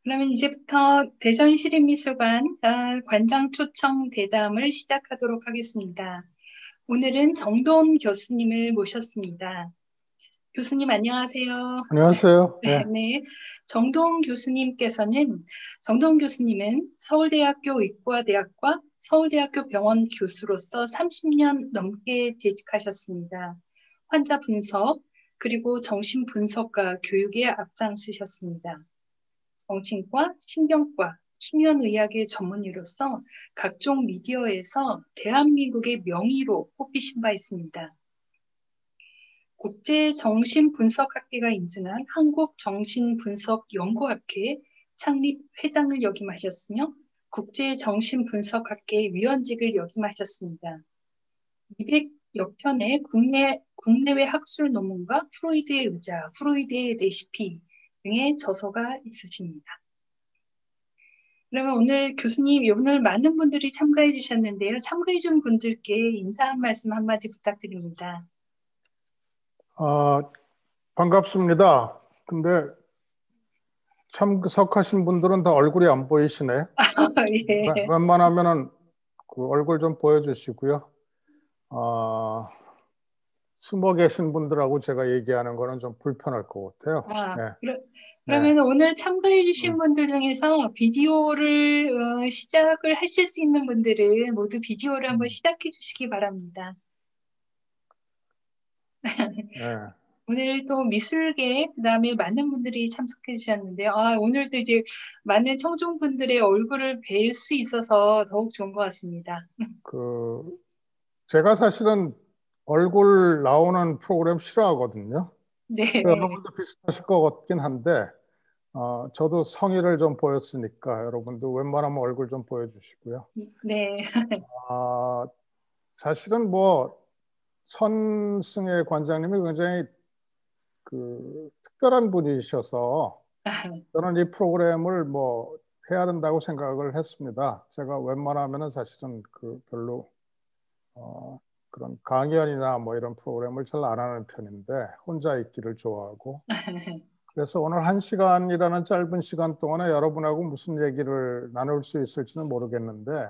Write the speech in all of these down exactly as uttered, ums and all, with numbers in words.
그러면 이제부터 대전시립미술관 아, 관장 초청 대담을 시작하도록 하겠습니다. 오늘은 정돈 교수님을 모셨습니다. 교수님 안녕하세요. 안녕하세요. 예, 네, 정동 교수님께서는 정동 교수님은 서울대학교 의과대학과 서울대학교 병원 교수로서 삼십 년 넘게 재직하셨습니다. 환자 분석 그리고 정신 분석과 교육에 앞장서셨습니다. 정신과, 신경과, 수면의학의 전문의로서 각종 미디어에서 대한민국의 명의로 꼽히신 바 있습니다. 국제정신분석학회가 인증한 한국정신분석연구학회 창립 회장을 역임하셨으며 국제정신분석학회 위원직을 역임하셨습니다. 이백여 편의 국내, 국내외 학술 논문과 프로이드의 의자, 프로이드의 레시피 등의 저서가 있으십니다. 그러면 오늘 교수님, 오늘 많은 분들이 참가해 주셨는데요. 참가해 준 분들께 인사 한 말씀 한마디 부탁드립니다. 아, 반갑습니다. 근데 참석하신 분들은 다 얼굴이 안 보이시네. 웬- 예. 웬만하면은 그 얼굴 좀 보여주시고요. 아, 숨어 계신 분들하고 제가 얘기하는 거는 좀 불편할 것 같아요. 아, 네, 그러, 네. 그러면 오늘 참가해 주신 음, 분들 중에서 비디오를 어, 시작을 하실 수 있는 분들은 모두 비디오를 한번 음, 시작해 주시기 바랍니다. 네. 오늘 또 미술계, 그다음에 많은 분들이 참석해 주셨는데요. 아, 오늘도 이제 많은 청중분들의 얼굴을 뵐 수 있어서 더욱 좋은 것 같습니다. 그 제가 사실은 얼굴 나오는 프로그램 싫어하거든요. 그 네. 여러분도 비슷하실 것 같긴 한데, 어, 저도 성의를 좀 보였으니까 여러분도 웬만하면 얼굴 좀 보여주시고요. 네. 아, 사실은 뭐 선승의 관장님이 굉장히 그 특별한 분이셔서 저는 이 프로그램을 뭐 해야 된다고 생각을 했습니다. 제가 웬만하면은 사실은 그 별로 어, 그런 강연이나 뭐 이런 프로그램을 잘 안 하는 편인데 혼자 있기를 좋아하고 그래서 오늘 한 시간이라는 짧은 시간 동안에 여러분하고 무슨 얘기를 나눌 수 있을지는 모르겠는데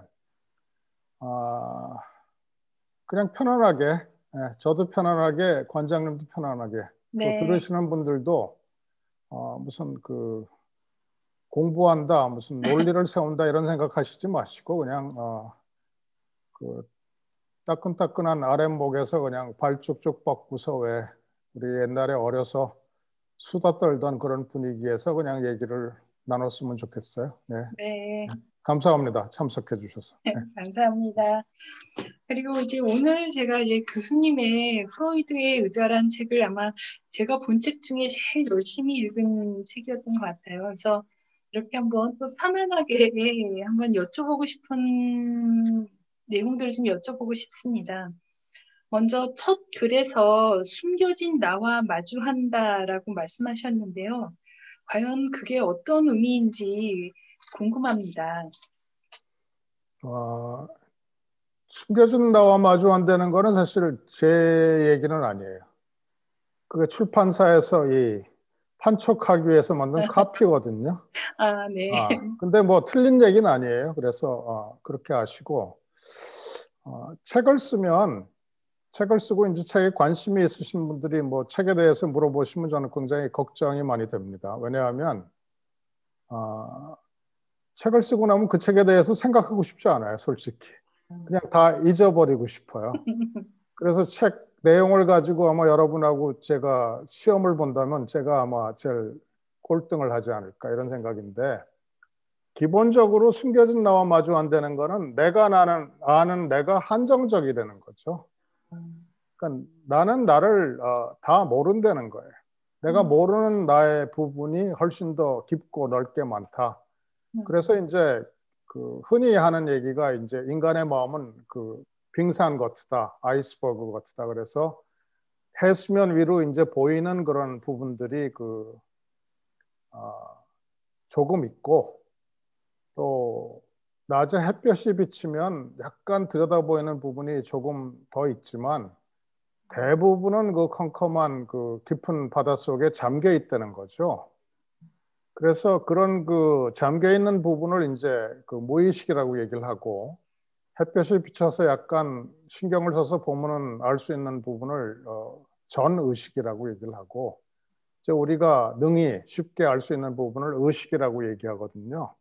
아, 그냥 편안하게, 예, 저도 편안하게, 관장님도 편안하게, 또 네. 들으시는 분들도 어, 무슨 그 공부한다, 무슨 논리를 세운다 이런 생각하시지 마시고 그냥 어, 그 따끈따끈한 아랫목에서 그냥 발 쭉쭉 뻗고서 왜 우리 옛날에 어려서 수다 떨던 그런 분위기에서 그냥 얘기를 나눴으면 좋겠어요. 네, 네. 감사합니다. 참석해 주셔서. 네. 감사합니다. 그리고 이제 오늘 제가 이제 교수님의 프로이드의 의자란 책을 아마 제가 본 책 중에 제일 열심히 읽은 책이었던 것 같아요. 그래서 이렇게 한번 또 편안하게 한번 여쭤보고 싶은 내용들을 좀 여쭤보고 싶습니다. 먼저 첫 글에서 숨겨진 나와 마주한다라고 말씀하셨는데요. 과연 그게 어떤 의미인지 궁금합니다. 어, 숨겨진 나와 마주한다는 거는 사실 제 얘기는 아니에요. 그게 출판사에서 이 판촉하기 위해서 만든 카피거든요. 아, 네. 아, 근데 뭐 틀린 얘기는 아니에요. 그래서 어, 그렇게 아시고 어, 책을 쓰면 책을 쓰고 이제 책에 관심이 있으신 분들이 뭐 책에 대해서 물어보시면 저는 굉장히 걱정이 많이 됩니다. 왜냐하면 어, 책을 쓰고 나면 그 책에 대해서 생각하고 싶지 않아요, 솔직히. 그냥 다 잊어버리고 싶어요. 그래서 책 내용을 가지고 아마 여러분하고 제가 시험을 본다면 제가 아마 제일 꼴등을 하지 않을까 이런 생각인데 기본적으로 숨겨진 나와 마주 안 되는 거는 내가 나는 아는 내가 한정적이라는 거죠. 그러니까 나는 나를 어, 다 모른다는 거예요. 내가 모르는 나의 부분이 훨씬 더 깊고 넓게 많다. 그래서 이제 그 흔히 하는 얘기가 이제 인간의 마음은 그 빙산 같다, 아이스버그 같다. 그래서 해수면 위로 이제 보이는 그런 부분들이 그 어, 조금 있고 또 낮에 햇볕이 비치면 약간 들여다 보이는 부분이 조금 더 있지만 대부분은 그 컴컴한 그 깊은 바닷속에 잠겨 있다는 거죠. 그래서 그런 그 잠겨 있는 부분을 이제 그 무의식이라고 얘기를 하고, 햇볕이 비쳐서 약간 신경을 써서 보면은 알 수 있는 부분을 어, 전의식이라고 얘기를 하고, 이제 우리가 능히 쉽게 알 수 있는 부분을 의식이라고 얘기하거든요.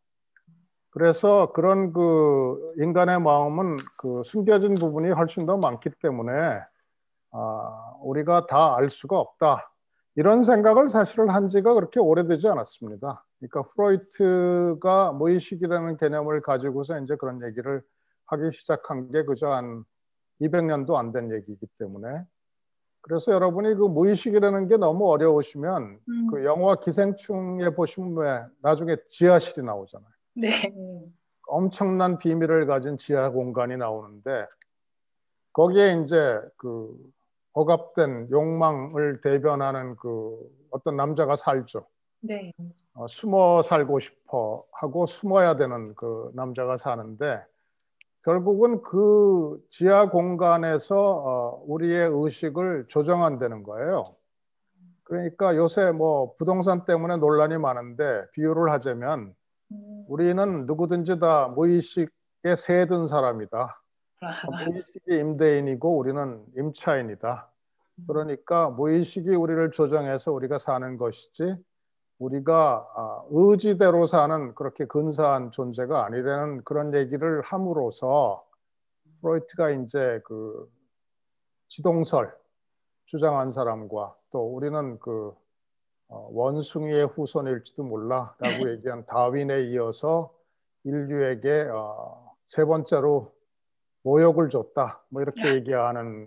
그래서 그런 그 인간의 마음은 그 숨겨진 부분이 훨씬 더 많기 때문에 아, 우리가 다 알 수가 없다. 이런 생각을 사실 한 지가 그렇게 오래되지 않았습니다. 그러니까 프로이트가 무의식이라는 개념을 가지고서 이제 그런 얘기를 하기 시작한 게 그저 한 이백 년도 안 된 얘기이기 때문에, 그래서 여러분이 그 무의식이라는 게 너무 어려우시면 음, 그 영화 기생충에 보시면 왜 나중에 지하실이 나오잖아요. 네. 엄청난 비밀을 가진 지하 공간이 나오는데, 거기에 이제 그 억압된 욕망을 대변하는 그 어떤 남자가 살죠. 네. 어, 숨어 살고 싶어 하고 숨어야 되는 그 남자가 사는데, 결국은 그 지하 공간에서 어, 우리의 의식을 조정한다는 거예요. 그러니까 요새 뭐 부동산 때문에 논란이 많은데, 비유를 하자면 음, 우리는 누구든지 다 무의식에 새든 사람이다. 아, 무의식이 임대인이고 우리는 임차인이다. 그러니까 무의식이 우리를 조정해서 우리가 사는 것이지, 우리가 아, 의지대로 사는 그렇게 근사한 존재가 아니라는 그런 얘기를 함으로써, 프로이트가 이제 그 지동설 주장한 사람과 또 우리는 그 어, 원숭이의 후손일지도 몰라라고 얘기한 다윈에 이어서 인류에게 어, 세 번째로 모욕을 줬다, 뭐 이렇게 얘기하는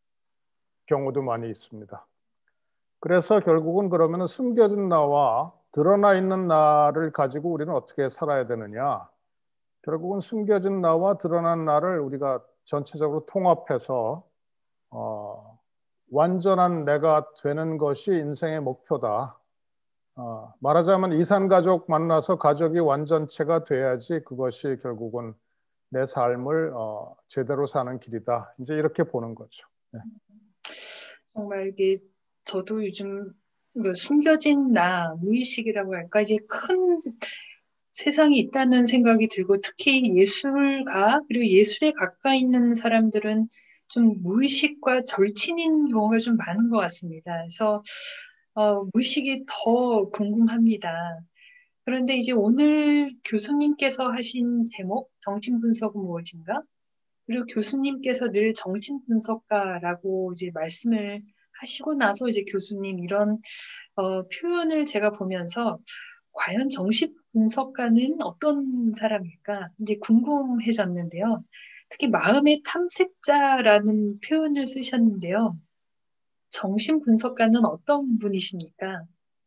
경우도 많이 있습니다. 그래서 결국은 그러면 숨겨진 나와 드러나 있는 나를 가지고 우리는 어떻게 살아야 되느냐? 결국은 숨겨진 나와 드러난 나를 우리가 전체적으로 통합해서 어, 완전한 내가 되는 것이 인생의 목표다. 어, 말하자면 이산가족 만나서 가족이 완전체가 돼야지 그것이 결국은 내 삶을 어, 제대로 사는 길이다. 이제 이렇게 보는 거죠. 네. 정말 이게 저도 요즘 그 숨겨진 나, 무의식이라고 할까, 이제 큰 세상이 있다는 생각이 들고, 특히 예술가, 그리고 예술에 가까이 있는 사람들은 좀 무의식과 절친인 경우가 좀 많은 것 같습니다. 그래서 어, 무의식이 더 궁금합니다. 그런데 이제 오늘 교수님께서 하신 제목, 정신분석은 무엇인가? 그리고 교수님께서 늘 정신분석가라고 이제 말씀을 하시고 나서 이제 교수님 이런 어, 표현을 제가 보면서 과연 정신분석가는 어떤 사람일까? 이제 궁금해졌는데요. 특히 마음의 탐색자라는 표현을 쓰셨는데요. 정신분석가는 어떤 분이십니까?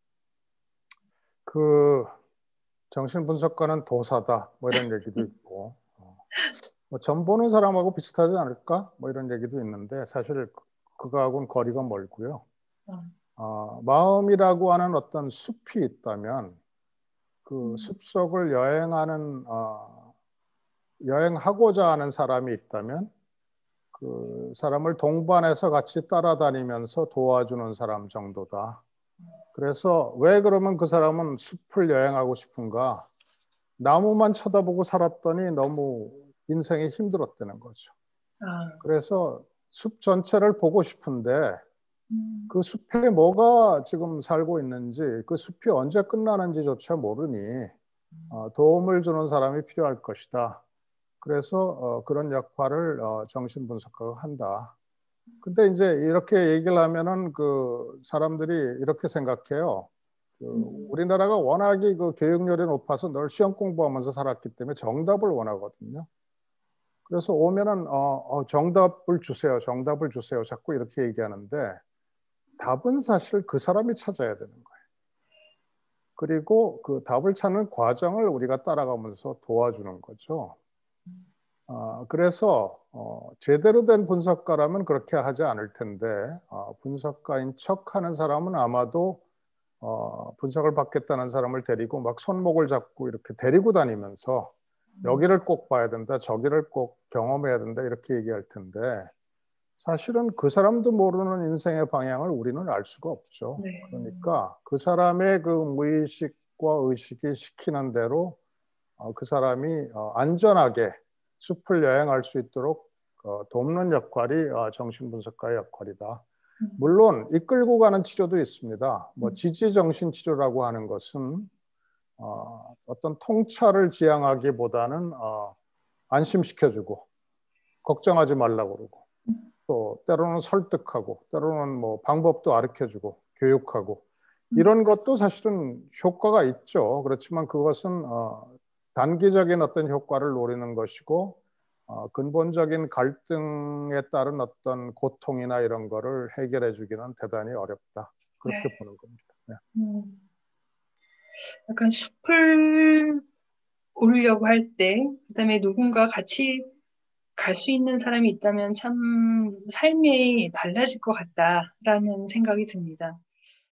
그 정신분석가는 도사다, 뭐 이런 얘기도 있고, 어, 뭐점 보는 사람하고 비슷하지 않을까, 뭐 이런 얘기도 있는데, 사실 그- 그거하고는 거리가 멀고요. 어, 어, 마음이라고 하는 어떤 숲이 있다면 그 음, 숲속을 여행하는 어, 여행하고자 하는 사람이 있다면 그 사람을 동반해서 같이 따라다니면서 도와주는 사람 정도다. 그래서 왜 그러면 그 사람은 숲을 여행하고 싶은가? 나무만 쳐다보고 살았더니 너무 인생이 힘들었다는 거죠. 아, 그래서 숲 전체를 보고 싶은데 음, 그 숲에 뭐가 지금 살고 있는지, 그 숲이 언제 끝나는지조차 모르니 어, 도움을 주는 사람이 필요할 것이다. 그래서 어, 그런 역할을 어, 정신분석가가 한다. 근데 이제 이렇게 얘기를 하면은 그 사람들이 이렇게 생각해요. 그 음, 우리나라가 워낙에 그 교육열이 높아서 늘 시험 공부하면서 살았기 때문에 정답을 원하거든요. 그래서 오면은 어, 어, 정답을 주세요, 정답을 주세요. 자꾸 이렇게 얘기하는데, 답은 사실 그 사람이 찾아야 되는 거예요. 그리고 그 답을 찾는 과정을 우리가 따라가면서 도와주는 거죠. 어, 그래서 어, 제대로 된 분석가라면 그렇게 하지 않을 텐데, 어, 분석가인 척하는 사람은 아마도 어, 분석을 받겠다는 사람을 데리고 막 손목을 잡고 이렇게 데리고 다니면서 음, 여기를 꼭 봐야 된다, 저기를 꼭 경험해야 된다, 이렇게 얘기할 텐데, 사실은 그 사람도 모르는 인생의 방향을 우리는 알 수가 없죠. 네. 그러니까 그 사람의 그 무의식 인식과 의식이 시키는 대로 어, 그 사람이 어, 안전하게 숲을 여행할 수 있도록 어, 돕는 역할이 어, 정신분석가의 역할이다. 음. 물론 이끌고 가는 치료도 있습니다. 뭐 음. 지지정신치료라고 하는 것은 어, 어떤 통찰을 지향하기보다는 어, 안심시켜주고 걱정하지 말라고 그러고 또 때로는 설득하고 때로는 뭐 방법도 가르쳐주고 교육하고 이런 것도 사실은 효과가 있죠. 그렇지만 그것은 어, 단기적인 어떤 효과를 노리는 것이고 어, 근본적인 갈등에 따른 어떤 고통이나 이런 거를 해결해 주기는 대단히 어렵다. 그렇게 네. 보는 겁니다. 네. 음. 약간 숲을 오르려고 할 때, 그다음에 누군가 같이 갈 수 있는 사람이 있다면 참 삶이 달라질 것 같다라는 생각이 듭니다.